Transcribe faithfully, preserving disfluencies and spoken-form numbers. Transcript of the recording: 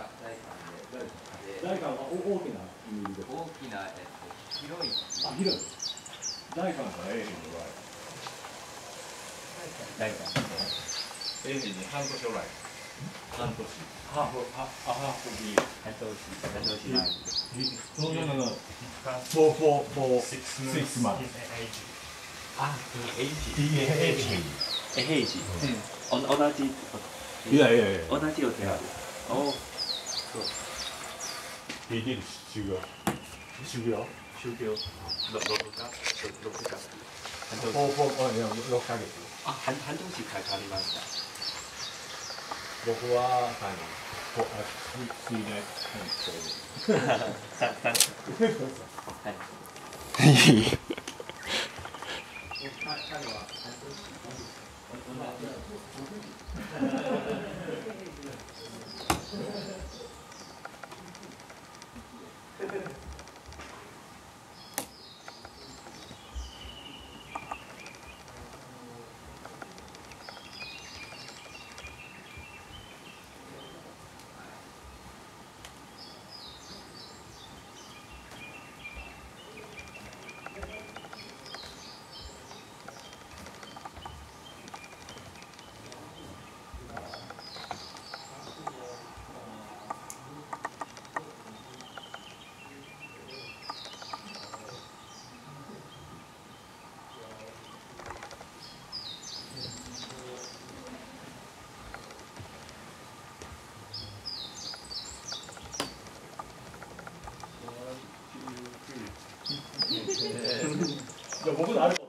が大観で、 大観は大きな意味で。 大きな、えっと、広い。 あ、広い。大観が永遠の場合。 大観。 永遠に半年おらい。半年。ハーフ、ハーフビー。 半年、半年前。 No, no, no, no. For, for, for six months. あ、エイジ。 エイジ。 エイジ。同じ。 いやいやいや。 同じお寺。おお。そう。 He did 修行。修行。 修行。六六か。六か。半年。 ほうほう、いや、六ヶ月。 あ、半半年かかりました。 僕は、あの、こあ、水水内観光で。 三三。はい。彼は半年。 いや僕のあれ